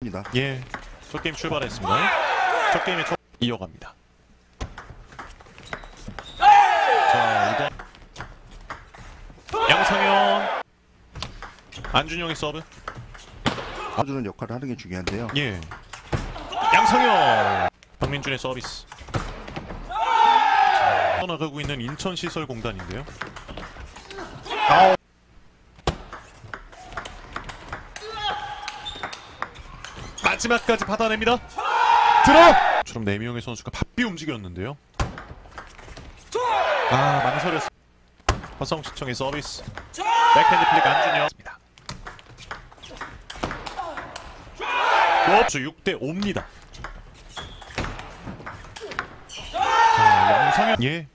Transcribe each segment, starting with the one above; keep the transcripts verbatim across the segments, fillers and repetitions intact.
예, 첫 게임 출발했습니다. 첫 게임에 첫 이어갑니다. 자, 이번 양상현, 안준영의 서브. 봐주는 역할을 하는 게 중요한데요. 예, 양상현, 박민준의 서비스. 자, 떠나가고 있는 인천시설공단인데요. 아우. 마지막까지 받아냅니다. 들어! 처럼 네 명의 선수가 바삐 움직였는데요. 아, 망설였습니다. 화성시청의 서비스. 백핸드 플릭 안준영입니다. 또 육 대 오입니다. 자, 양성현. 예.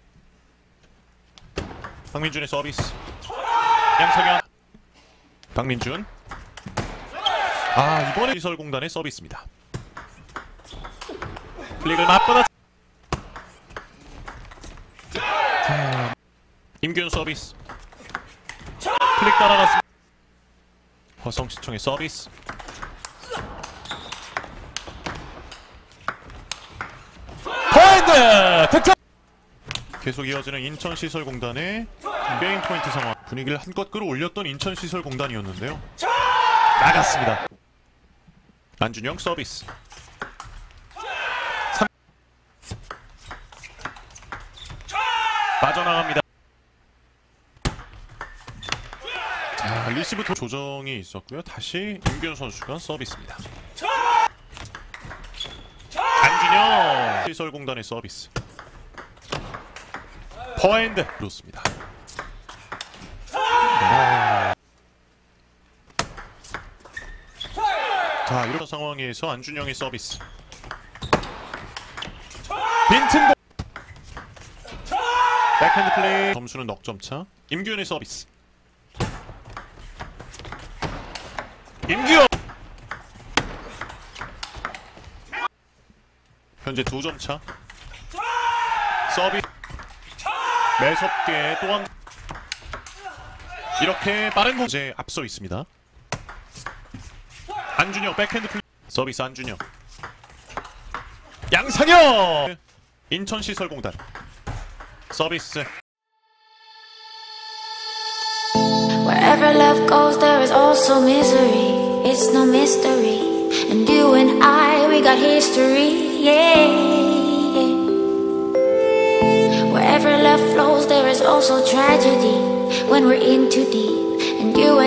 박민준의 서비스. 양성현. 박민준. 아, 이번에 시설공단의 서비스입니다. 플릭을 맞받아. 자, 임규현 서비스. 플릭 따라갔습니다. 화성시청의 서비스. 포인트! 득점! 계속 이어지는 인천시설공단의 게임 포인트 상황. 분위기를 한껏 끌어올렸던 인천시설공단이었는데요. 나갔습니다. 안준영 서비스. 삼... 빠져나갑니다. 자, 리시브 조정이 있었고요. 다시 임규현 선수가 서비스입니다. 안준영 시설공단의 서비스. 퍼핸드 그렇습니다. 네. 자, 이런 상황에서 안준영의 서비스. 빈틈. 백핸드 플레이. 점수는 넉점차. 임규현의 서비스. 임규현. 현재 두 점 차. 서비스. 매섭게 또한 이렇게 빠른 공제 앞서 있습니다. 안준영 백핸드 플레이. 서비스 안준영. 양상현. 인천시설공단 서비스. Wherever love goes, there is also misery. It's no mystery. And you and I, we got history. Yeah. Wherever love flows, there is also tragedy. When we're in too deep. And you